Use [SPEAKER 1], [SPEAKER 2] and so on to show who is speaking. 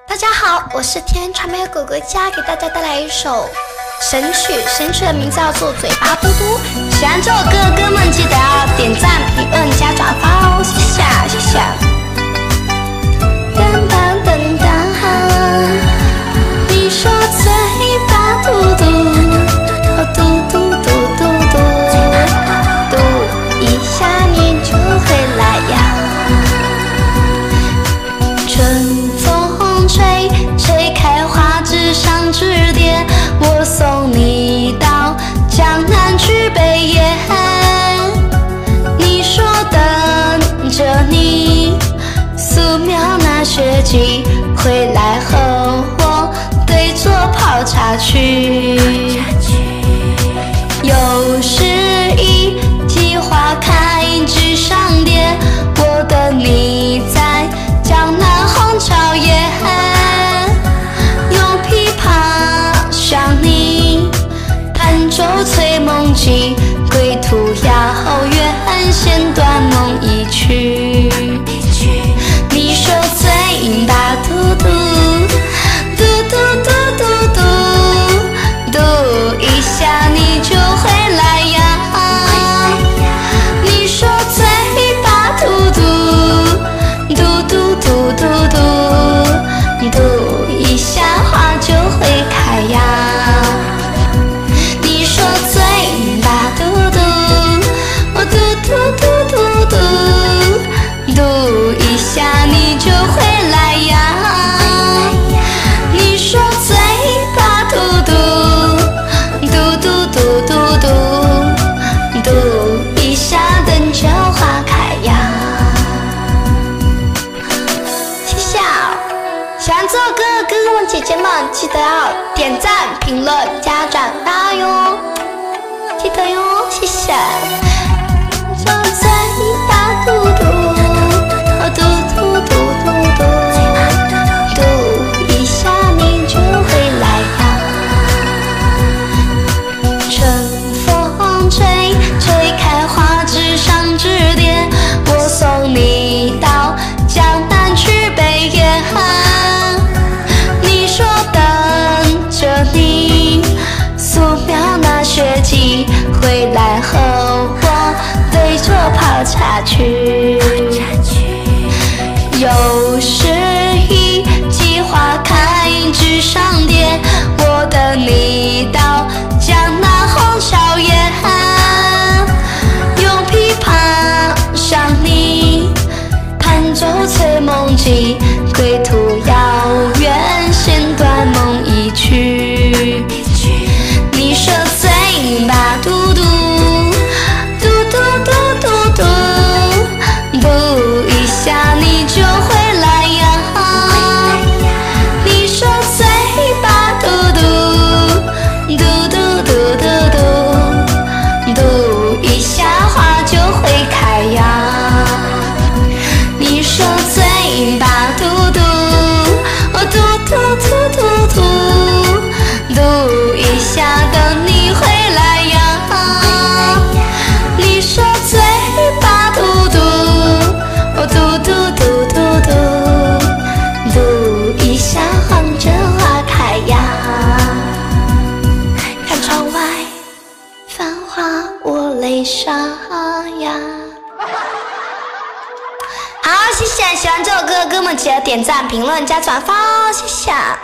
[SPEAKER 1] 大家好，我是天传媒狗狗家，给大家带来一首神曲，神曲的名字叫做《嘴巴嘟嘟》。喜欢这首歌的哥们记得要点赞、评论、加转发哦，谢谢谢谢。噔噔噔噔，你说嘴巴嘟嘟，嘟嘟嘟嘟嘟，嘟一下你就会来呀。春风吹，吹开花枝上枝蝶，我送你到江南去北野。你说等着你，素描那雪季回来和我对坐泡茶去。有诗意，计划开枝上蝶，我等你在江南虹桥夜，用琵琶想你，弹奏催梦记，归途遥远，弦断梦一曲。你说嘴巴嘟嘟，嘟嘟嘟嘟嘟，嘟一下你就会来呀。你说嘴巴嘟嘟，嘟嘟嘟嘟嘟，嘟一下花就会开呀。你说嘴巴嘟嘟，我嘟嘟嘟嘟嘟，嘟一下你就会来呀。你说嘴巴嘟嘟，嘟嘟嘟嘟嘟，嘟一下等着花开呀。谢谢啊！喜欢这首歌的哥哥们姐姐们，记得要点赞、评论、加转发哟，记得哟，谢谢。就嘴巴嘟嘟，嘟嘟嘟嘟嘟，嘟一下你就会来呀。春风吹，吹开花枝上枝蝶，我送你到江南去北野。你说等着你，素描那雪季回来和我对坐泡茶去。有诗意，计划开枝上蝶，我等你到江南虹桥夜，用琵琶想你，弹奏催梦记，归途遥远，弦断梦一曲。你说嘴巴嘟嘟，嘟嘟嘟嘟嘟，嘟一下你就会来呀。你说嘴巴嘟嘟，嘟嘟嘟嘟嘟，嘟一下花就会开呀。你说嘴巴嘟嘟，我嘟嘟嘟嘟嘟，嘟一下等你回来呀。你说嘴巴嘟嘟，我嘟嘟嘟嘟嘟，嘟一下望着花开呀。看窗外繁华，我泪洒呀。好，谢谢！喜欢这首歌的哥们记得点赞、评论、加转发哦，谢谢。